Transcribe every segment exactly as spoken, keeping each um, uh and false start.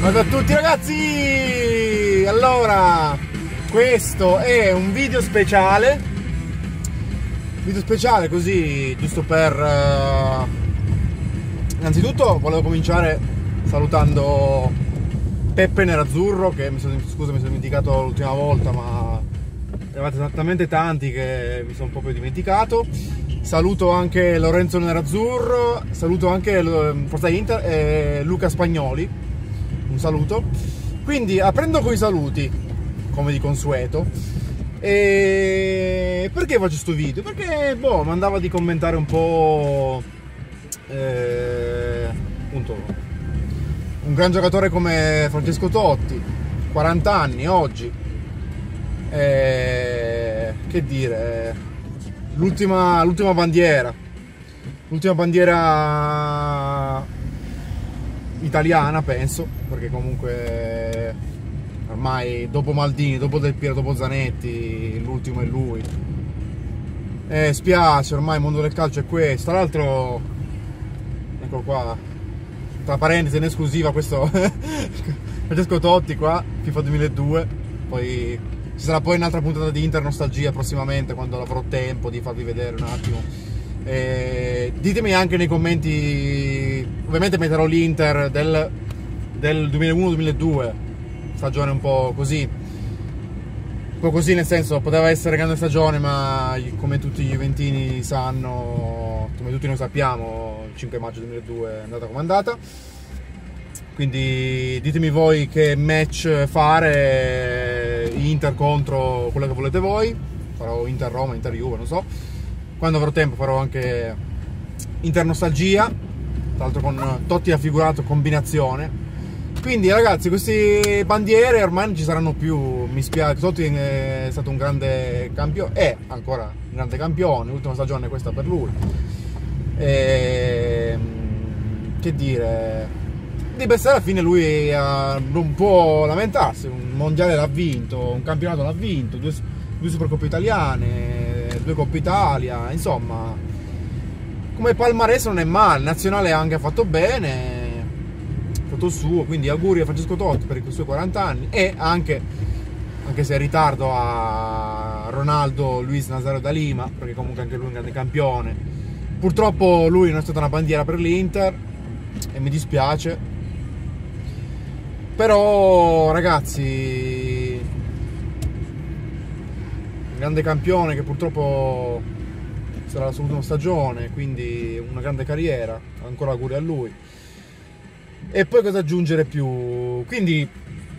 Ciao a tutti ragazzi! Allora, questo è un video speciale Video speciale così, giusto per... Uh... Innanzitutto volevo cominciare salutando Peppe Nerazzurro, che mi sono, scusa mi sono dimenticato l'ultima volta, ma eravate talmente tanti che mi sono proprio dimenticato. Saluto anche Lorenzo Nerazzurro, saluto anche Forza Inter e Luca Spagnoli, un saluto. Quindi aprendo con i saluti, come di consueto, e perché faccio questo video? Perché boh, mi andava di commentare un po' eh, appunto un gran giocatore come Francesco Totti, quaranta anni oggi, e, che dire, l'ultima l'ultima bandiera, l'ultima bandiera italiana, penso, perché comunque ormai dopo Maldini, dopo Del Piero, dopo Zanetti, l'ultimo è lui. E spiace, ormai il mondo del calcio è questo. Tra l'altro, ecco qua, tra parentesi in esclusiva, questo Francesco Totti qua, FIFA duemiladue. Poi ci sarà poi un'altra puntata di Inter Nostalgia prossimamente, quando avrò tempo di farvi vedere un attimo. E ditemi anche nei commenti, ovviamente metterò l'Inter del, del duemilauno duemiladue, stagione un po' così, un po' così, nel senso, poteva essere grande stagione, ma come tutti gli juventini sanno, come tutti noi sappiamo, il cinque maggio duemiladue è andata come è andata. Quindi ditemi voi che match fare, Inter contro quello che volete voi. Farò Inter Roma, Inter Juve, non so. Quando avrò tempo farò anche Inter Nostalgia, tra l'altro con Totti raffigurato, combinazione. Quindi ragazzi, queste bandiere ormai non ci saranno più, mi spiace. Totti è stato un grande campione, è ancora un grande campione, l'ultima stagione è questa per lui. E, che dire, di per sé alla fine lui ha, non può lamentarsi, un mondiale l'ha vinto, un campionato l'ha vinto, due, due Supercoppe italiane, due Coppe Italia, insomma, come palmarès non è male, nazionale ha anche fatto bene, ha fatto il suo, quindi auguri a Francesco Totti per i suoi quaranta anni, e anche, anche se in ritardo, a Ronaldo Luis Nazario da Lima, perché comunque anche lui è un grande campione. Purtroppo lui non è stata una bandiera per l'Inter e mi dispiace, però ragazzi, grande campione che purtroppo sarà la sua ultima stagione, quindi una grande carriera, ancora auguri a lui. E poi cosa aggiungere più? Quindi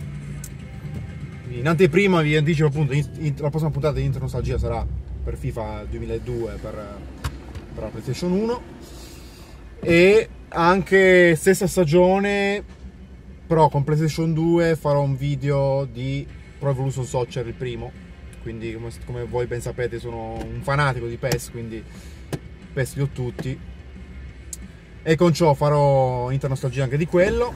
in anteprima vi anticipo appunto, in, in, la prossima puntata di Inter Nostalgia sarà per FIFA duemiladue, per, per la PlayStation uno, e anche stessa stagione però con PlayStation due farò un video di Pro Evolution Soccer, il primo. Quindi come, come voi ben sapete sono un fanatico di P E S, quindi P E S li ho tutti, e con ciò farò Inter Nostalgia anche di quello.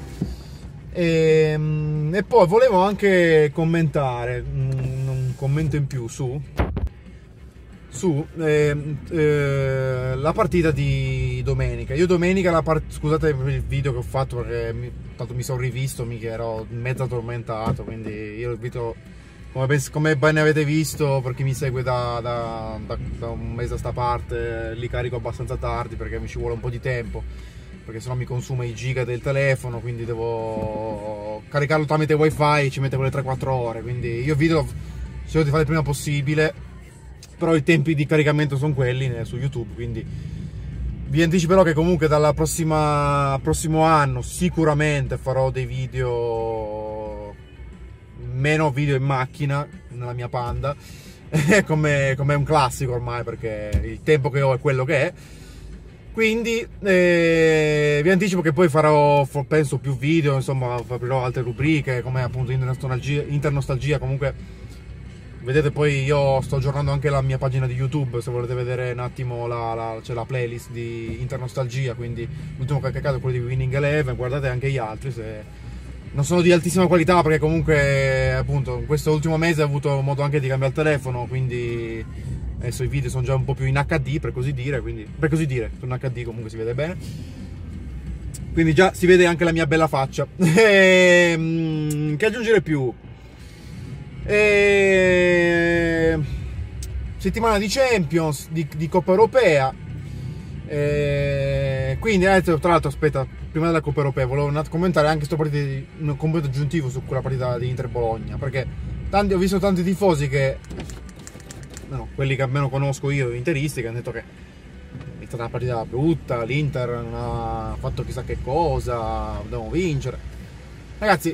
E, e poi volevo anche commentare un, un commento in più su, su eh, eh, la partita di domenica. Io domenica, la part... scusate per il video che ho fatto, perché mi, tanto mi sono rivisto, mica ero mezzo addormentato, quindi io il video, Come, come bene avete visto, per chi mi segue da, da, da, da un mese a sta parte, li carico abbastanza tardi perché mi ci vuole un po' di tempo, perché sennò mi consuma i giga del telefono, quindi devo caricarlo tramite wifi, ci mette quelle tre quattro ore, quindi io il video cerco di fare il prima possibile, però i tempi di caricamento sono quelli su YouTube, quindi vi anticiperò che comunque dal prossimo anno sicuramente farò dei video, meno video in macchina nella mia Panda, come, come un classico ormai, perché il tempo che ho è quello che è. Quindi eh, vi anticipo che poi farò, penso, più video, insomma aprirò altre rubriche come appunto Inter Nostalgia, Inter Nostalgia. Comunque vedete, poi io sto aggiornando anche la mia pagina di YouTube, se volete vedere un attimo la, la, c'è la playlist di Inter Nostalgia, quindi l'ultimo che ho caricato è quello di Winning Eleven, guardate anche gli altri, se non sono di altissima qualità, perché comunque appunto in questo ultimo mese ho avuto modo anche di cambiare il telefono, quindi adesso i video sono già un po' più in acca di, per così dire, quindi per così dire, in acca di comunque si vede bene. quindi già si vede anche la mia bella faccia. E, che aggiungere più? E, settimana di Champions, di, di Coppa Europea. E, quindi tra l'altro aspetta, prima della Coppa Europea volevo un attimo commentare anche sto partita di, un commento aggiuntivo su quella partita di Inter Bologna, perché tanti, ho visto tanti tifosi che, no, quelli che almeno conosco io, interisti, che hanno detto che è stata una partita brutta, l'Inter non ha fatto chissà che cosa, dobbiamo vincere. Ragazzi,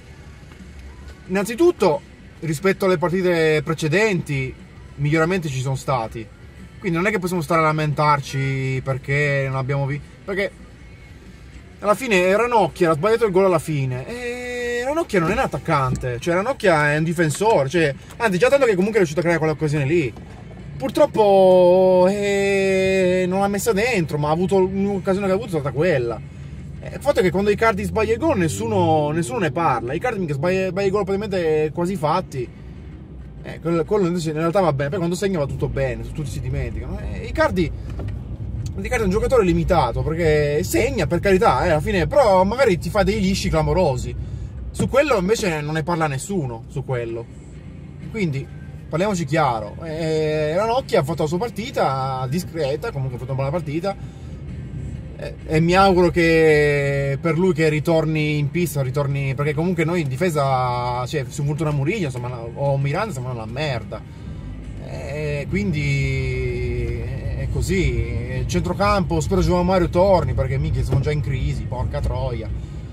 innanzitutto rispetto alle partite precedenti miglioramenti ci sono stati, quindi non è che possiamo stare a lamentarci perché non abbiamo vinto, perché alla fine Ranocchia ha sbagliato il gol alla fine e Ranocchia non è un attaccante, cioè Ranocchia è un difensore, cioè, anzi già tanto che comunque è riuscito a creare quell'occasione lì. Purtroppo eh, non l'ha messa dentro, ma ha avuto l'occasione che ha avuto è stata quella. Eh, il fatto è che quando Icardi sbaglia il gol nessuno, nessuno ne parla. Icardi che sbaglia, sbaglia i gol praticamente quasi fatti. Eh, quello, quello in realtà va bene, poi quando segna va tutto bene, tutti si dimenticano. Eh, Icardi, Icardi è un giocatore limitato perché segna per carità, eh, alla fine, però magari ti fa dei lisci clamorosi. Su quello invece non ne parla nessuno, su quello. Quindi parliamoci chiaro, eh, Ranocchia ha fatto la sua partita discreta, comunque ha fatto una buona partita eh, e mi auguro che per lui che ritorni in pista, ritorni, perché comunque noi in difesa, cioè su Fortuna Muriglia insomma, o Miranda siamo una merda, eh, quindi è così. Il centrocampo spero Giovanni Mario torni perché mica sono già in crisi, porca troia,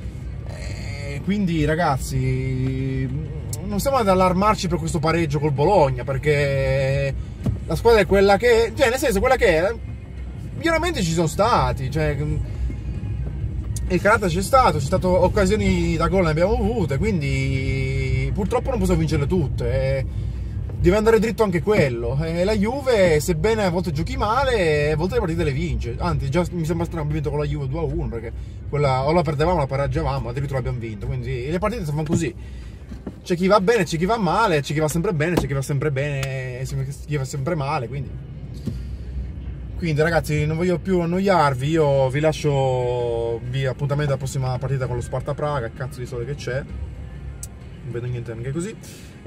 eh, quindi ragazzi non stiamo ad allarmarci per questo pareggio col Bologna, perché la squadra è quella che è, cioè nel senso quella che è, miglioramenti ci sono stati, cioè il carattere c'è stato, c'è stato occasioni da gol ne abbiamo avute, quindi purtroppo non possiamo vincerle tutte, e deve andare dritto anche quello, e la Juve sebbene a volte giochi male a volte le partite le vince, anzi già mi sembra strano abbiamo vinto con la Juve due a uno, perché quella o la perdevamo o la pareggiavamo, addirittura l'abbiamo vinto, quindi le partite sono così. C'è chi va bene, c'è chi va male, c'è chi va sempre bene, c'è chi va sempre bene e chi va sempre male, quindi quindi ragazzi non voglio più annoiarvi, io vi lascio vi appuntamento alla prossima partita con lo Sparta Praga, cazzo di sole che c'è, non vedo niente anche così,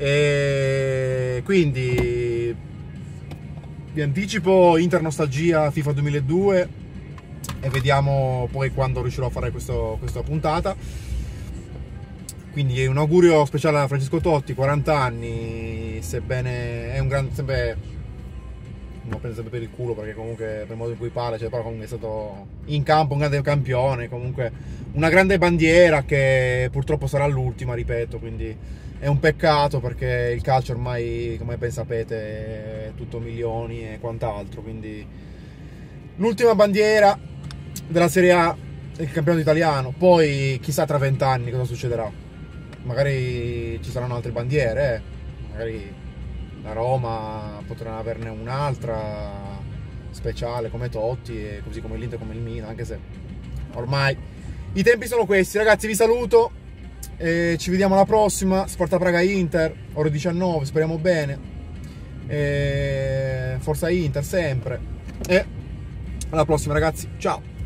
e quindi vi anticipo Inter Nostalgia FIFA duemiladue e vediamo poi quando riuscirò a fare questo, questa puntata. Quindi un augurio speciale a Francesco Totti, quaranta anni, sebbene è un grande, sempre, non prende sempre per il culo perché comunque per il modo in cui parla, cioè, però comunque è stato in campo un grande campione, comunque una grande bandiera che purtroppo sarà l'ultima, ripeto, quindi è un peccato perché il calcio ormai, come ben sapete, è tutto milioni e quant'altro, quindi l'ultima bandiera della Serie A, il campionato italiano, poi chissà tra vent'anni cosa succederà. Magari ci saranno altre bandiere, eh. Magari la Roma potrà averne un'altra speciale come Totti, e così come l'Inter, come il Milan, anche se ormai i tempi sono questi. Ragazzi, vi saluto e ci vediamo alla prossima. Sparta Praga Inter, ore diciannove, speriamo bene, e forza Inter sempre, e alla prossima ragazzi, ciao.